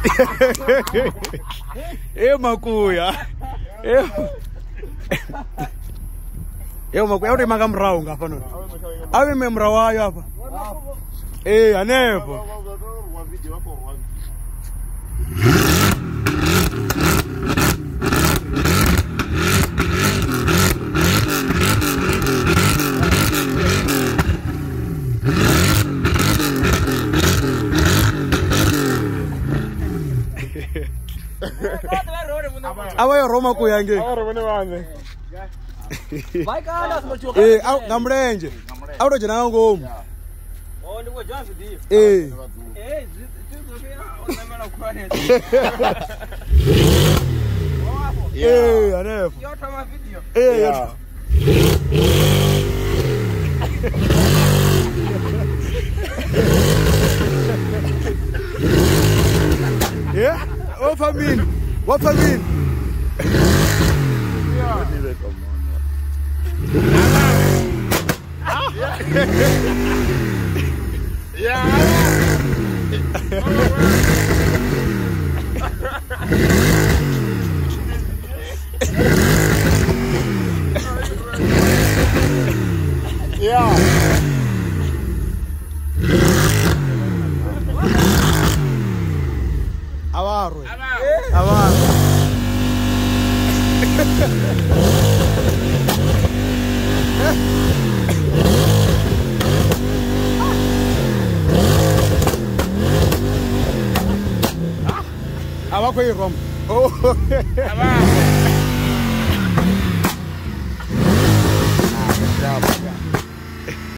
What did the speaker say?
Makuya. Makuya uthi makamrawu ngapha no. Awe memrawayo apha. Anevo. Awayo Roma kuyange. Vai kana ngamlenje. Awuto jena ngomu. Oh, ndiko jansi di. Unamela kwane. Anevo. Yo tama video. What famine? What famine? Avarro. Abakho irom.